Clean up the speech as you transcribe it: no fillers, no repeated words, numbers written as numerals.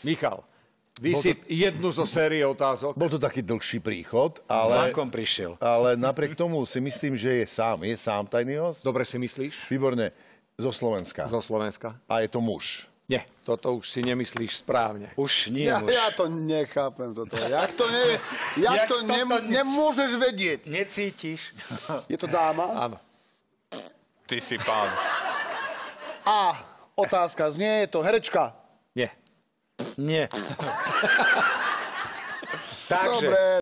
Michal, vysyp jednu zo série otázok. Bol to taký dlhší príchod, ale... Vlakom prišiel. Ale napriek tomu si myslím, že je sám tajný host. Dobre si myslíš? Výborne. Zo Slovenska. Zo Slovenska. A je to muž. Nie, toto už si nemyslíš správne. Už nie, Ja muž. to nechápem toto. Jak to nemôžeš vedieť? Necítiš. Je to dáma? Áno. Ty si pán. A otázka znie, je to herečka? Nie. Nie. Takže, Dobre.